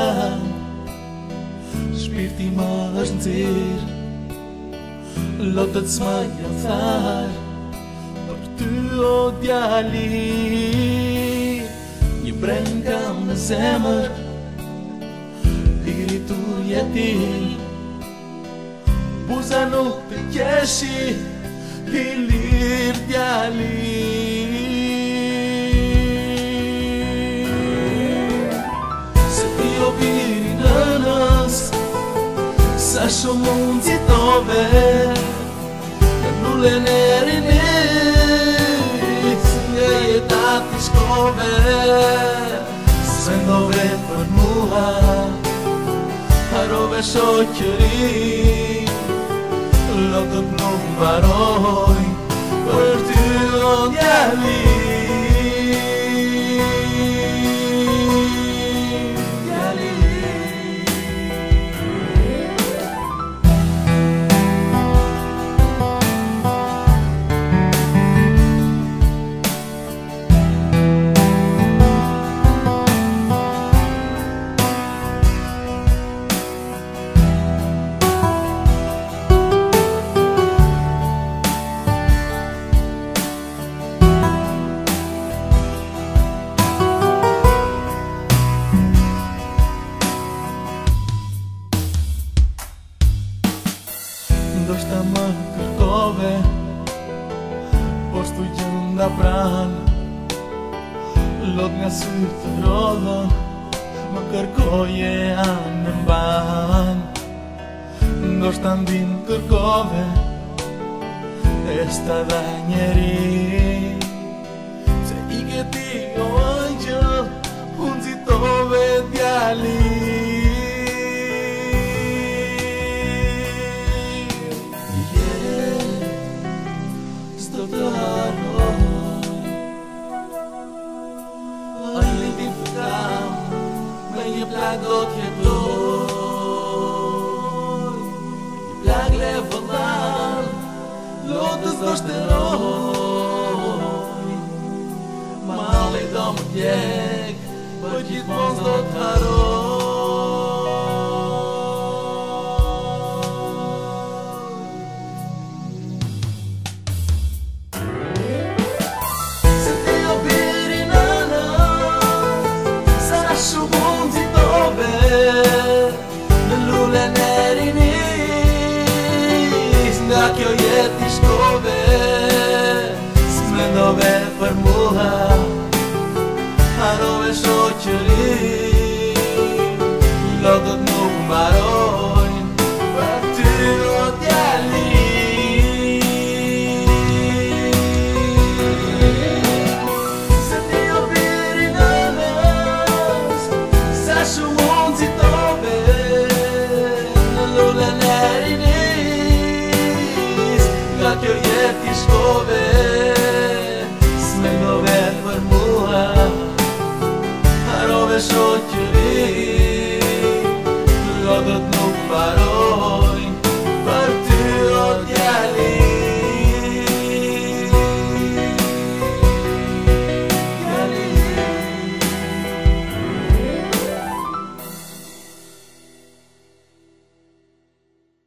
Shpirti ma është nxirr, lotët s'ma janë tharë për ty o djali. Një breng kam në zemër, hiritur jetin, buza nuk të qeshi, i lirë djali. Se ti o biri nënës, sa shumë mund citove, në nullën e rinit, nga jetat t'i shkove. Se ndove për mua, harove shoqëri, lotët nuk mbaroj për ty o djali. Ndoshta më kërkove, po s'tu gjenda pranë, lot nga sytë të rodhën, më kërkoje anë mban. Ndoshta ndin kërkove, e s'ta dha njeri, se i këti o angjëll, unë zitove djali. Një plag do t'jetoj, një plag le vëllan, lotës do shteroj. Mali do më djek, për gjithmon s'do t'haroj.